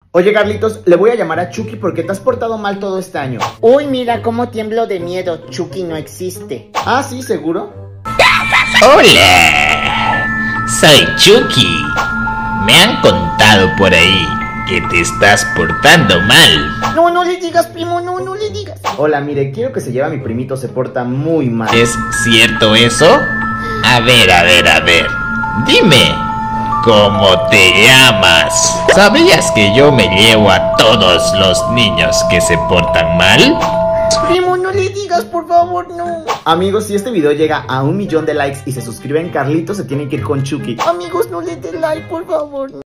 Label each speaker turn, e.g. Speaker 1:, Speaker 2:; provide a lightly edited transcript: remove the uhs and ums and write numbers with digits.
Speaker 1: Oye, Carlitos, le voy a llamar a Chucky porque te has portado mal todo este año.
Speaker 2: Uy, mira cómo tiemblo de miedo. Chucky no existe.
Speaker 1: Ah, ¿sí? ¿Seguro?
Speaker 3: Hola, soy Chucky. Me han contado por ahí que te estás portando mal.
Speaker 2: No, no le digas, primo, no, no le digas.
Speaker 1: Hola, mire, quiero que se lleve a mi primito, se porta muy mal.
Speaker 3: ¿Es cierto eso? A ver. Dime, ¿cómo te llamas? ¿Sabías que yo me llevo a todos los niños que se portan mal?
Speaker 2: Primo, no le digas, por favor, no.
Speaker 1: Amigos, si este video llega a 1 millón de likes y se suscriben, Carlitos se tiene que ir con Chucky.
Speaker 2: Amigos, no le den like, por favor.